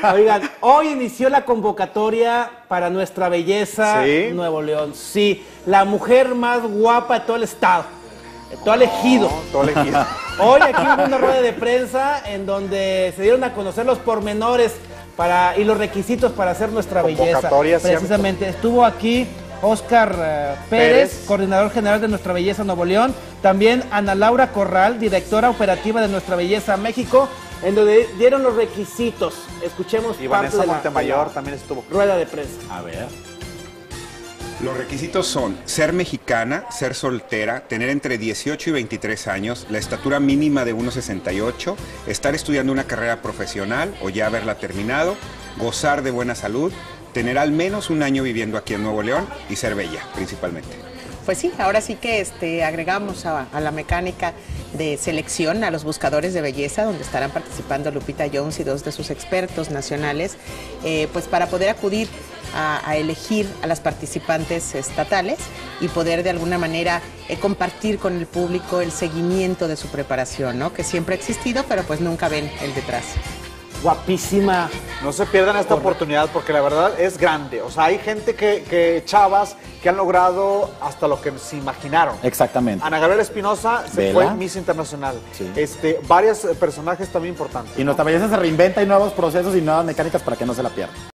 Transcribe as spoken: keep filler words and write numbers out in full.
Oigan, hoy inició la convocatoria para Nuestra Belleza ¿Sí? Nuevo León. Sí, la mujer más guapa de todo el estado, de todo el ejido. No, todo elegido. Hoy aquí hubo una rueda de prensa en donde se dieron a conocer los pormenores para, y los requisitos para hacer Nuestra Belleza. Convocatoria, Precisamente, estuvo aquí Óscar uh, Pérez, Pérez, coordinador general de Nuestra Belleza Nuevo León. También Ana Laura Corral, directora operativa de Nuestra Belleza México, en donde dieron los requisitos. Escuchemos Y parte Vanessa de la, Montemayor de la también estuvo. rueda de prensa. A ver. Los requisitos son ser mexicana, ser soltera, tener entre dieciocho y veintitrés años, la estatura mínima de uno sesenta y ocho, estar estudiando una carrera profesional o ya haberla terminado, gozar de buena salud, tener al menos un año viviendo aquí en Nuevo León y ser bella, principalmente. Pues sí, ahora sí que este, agregamos a, a la mecánica de selección a los buscadores de belleza, donde estarán participando Lupita Jones y dos de sus expertos nacionales, eh, pues para poder acudir a, a elegir a las participantes estatales y poder de alguna manera eh, compartir con el público el seguimiento de su preparación, ¿no? Que siempre ha existido, pero pues nunca ven el detrás. Guapísima. No se pierdan esta oportunidad porque la verdad es grande. O sea, hay gente que, que chavas que han logrado hasta lo que se imaginaron. Exactamente. Ana Gabriela Espinosa se Vela. fue Miss Internacional. Sí. Este, varios personajes también importantes. Y Nuestra Belleza se reinventa, y nuevos procesos y nuevas mecánicas para que no se la pierdan.